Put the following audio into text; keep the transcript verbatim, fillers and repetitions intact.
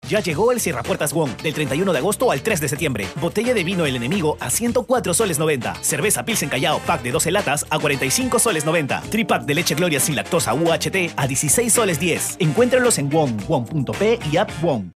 Ya llegó el Cierrapuertas Wong, del treinta y uno de agosto al tres de septiembre. Botella de vino El Enemigo a ciento cuatro soles noventa. Cerveza Pilsen Callao, pack de doce latas a cuarenta y cinco soles noventa. Tripack de leche Gloria sin lactosa U H T a dieciséis soles diez. Encuéntralos en Wong, wong punto pe y app Wong.